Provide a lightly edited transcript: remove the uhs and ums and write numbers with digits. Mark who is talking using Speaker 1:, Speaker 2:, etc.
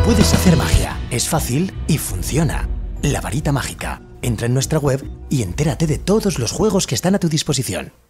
Speaker 1: Puedes hacer magia, es fácil y funciona. La varita mágica. Entra en nuestra web y entérate de todos los juegos que están a tu disposición.